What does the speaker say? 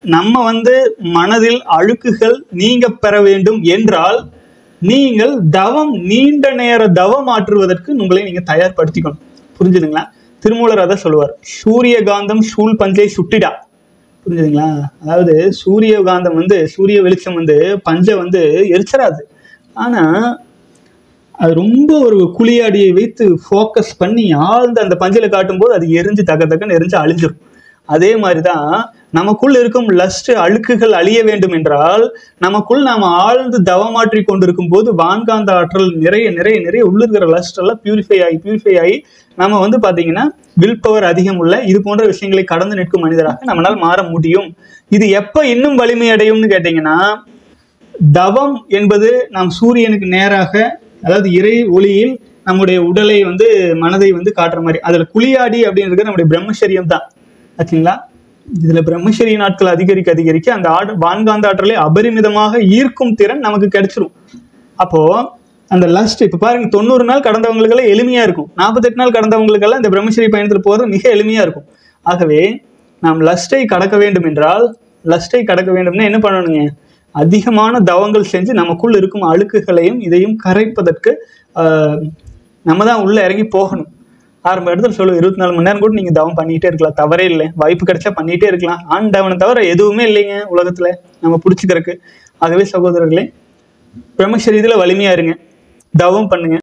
நம்ம வந்து மனதில் அழுக்குகள் நீங்க பெற வேண்டும் என்றால் நீங்கள் தவம், நீண்ட நேர தவம் ஆற்றுவதற்கு உங்களை நீங்க தயார்படுத்திக்கணும். புரிஞ்சுதுங்களா? திருமூலர் அதை சொல்லுவார், சூரியகாந்தம் சூழ் பஞ்சை சுட்டிடா. புரிஞ்சுதுங்களா? அதாவது சூரியகாந்தம் வந்து, சூரிய வெளிச்சம் வந்து பஞ்சை வந்து எரிச்சராது. ஆனா அது ரொம்ப ஒரு குழியாடியை வைத்து ஃபோக்கஸ் பண்ணி ஆழ்ந்து அந்த பஞ்சில காட்டும் போது அது எரிஞ்சு தகன்னு எரிஞ்சு அழிஞ்சிடும். அதே மாதிரிதான் நமக்குள் இருக்கும் லஸ்ட், அழுக்குகள் அழிய வேண்டும் என்றால் நமக்குள் நாம ஆழ்ந்து தவமாற்றி கொண்டிருக்கும் போது வான்காந்த ஆற்றல் நிறைய நிறைய நிறைய உள்ள இருக்கிற லஸ்ட் எல்லாம் பியூரிஃபை ஆகி நம்ம வந்து பாத்தீங்கன்னா வில் பவர் அதிகம் உள்ள இது போன்ற விஷயங்களை கடந்து நிற்கும் மனிதராக நம்மளால் மாற முடியும். இது எப்ப இன்னும் வலிமை அடையும்னு கேட்டீங்கன்னா, தவம் என்பது நாம் சூரியனுக்கு நேராக, அதாவது இறை ஒளியில் நம்முடைய உடலை வந்து மனதை வந்து காட்டுற மாதிரி. அதுல குளியாடி அப்படின்றது நம்முடைய பிரம்மச்சரியம் தான். ஆச்சுங்களா? இதுல பிரம்மச்சரிய நாட்கள் அதிகரிக்க அதிகரிக்க அந்த வான்காந்த ஆற்றலை அபரிமிதமாக ஈர்க்கும் திறன் நமக்கு கிடைச்சிரும். அப்போ அந்த லஸ்ட் இப்ப பாருங்க, 90 நாள் கடந்தவங்களுக்கெல்லாம் எளிமையா இருக்கும், 48 நாள் கடந்தவங்களுக்கெல்லாம் இந்த பிரம்மச்சரிய பயணத்தில் போறது மிக எளிமையா இருக்கும். ஆகவே நாம் லஸ்டை கடக்க வேண்டும் என்றால், லஸ்டை கடக்க வேண்டும்னா என்ன பண்ணணுங்க? அதிகமான தவங்கள் செஞ்சு நமக்குள் இருக்கும் அழுக்குகளையும் இதையும் கரைப்பதற்கு நம்ம தான் உள்ள இறங்கி போகணும். ஆரம்ப இடத்துல சொல்லுவோம், 24 மணி நேரம் கூட நீங்க தவம் பண்ணிட்டே இருக்கலாம், தவறே இல்லை. வாய்ப்பு கிடைச்சா பண்ணிட்டே இருக்கலாம். ஆண்டவனை தவிர எதுவுமே இல்லைங்க உலகத்துல நம்ம பிடிச்சிக்கிறதுக்கு. ஆகவே சகோதரர்களே, பிரம்மச்சரியத்துல வலிமையா இருங்க, தவம் பண்ணுங்க.